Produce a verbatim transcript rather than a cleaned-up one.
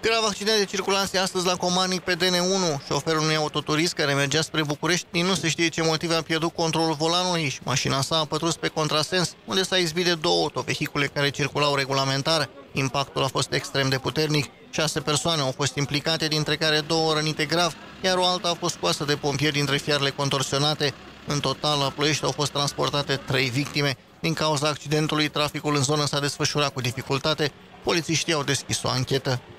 Grav accident de circulație astăzi la Comanic pe D N unu. Șoferul unui autoturist care mergea spre București din nu se știe ce motive a pierdut controlul volanului și mașina sa a pătrus pe contrasens, unde s-a izbit de două autovehicule care circulau regulamentar. Impactul a fost extrem de puternic. Șase persoane au fost implicate, dintre care două rănite grav, iar o alta a fost scoasă de pompieri dintre fiarele contorsionate. În total, la Ploiești au fost transportate trei victime. Din cauza accidentului, traficul în zonă s-a desfășurat cu dificultate. Polițiștii au deschis o anchetă.